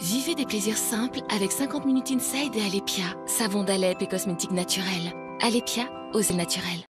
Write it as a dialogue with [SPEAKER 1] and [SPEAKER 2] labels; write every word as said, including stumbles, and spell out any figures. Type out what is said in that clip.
[SPEAKER 1] Vivez des plaisirs simples avec cinquante minutes inside et Alepia, savon d'Alep et cosmétiques naturels. Alepia, osez naturel.